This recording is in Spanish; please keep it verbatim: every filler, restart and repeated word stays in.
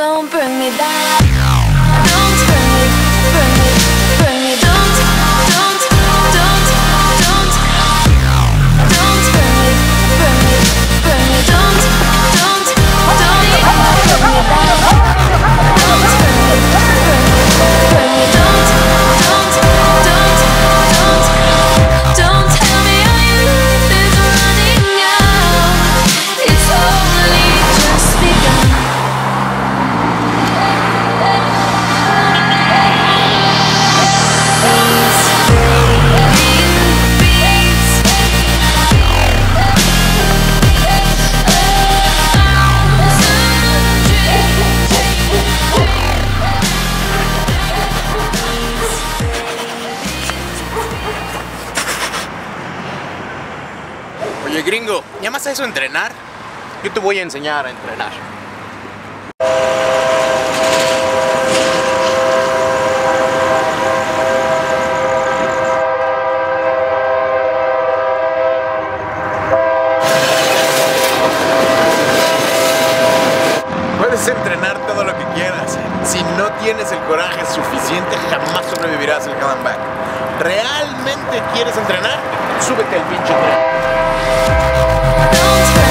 Don't bring me back. Don't bring me, bring me, bring me. Don't, don't, don't, don't, don't bring me, bring me, bring me. Don't, don't, don't bring me back. Don't bring me, bring me, bring me. Don't, don't, don't, don't, don't tell me our youth is running out. It's only just begun. Oye, gringo, ¿llamas a eso entrenar? Yo te voy a enseñar a entrenar. Puedes entrenar todo lo que quieras. Si no tienes el coraje suficiente, jamás sobrevivirás el Hell and Back. ¿Realmente quieres entrenar? Súbete al pinche tren.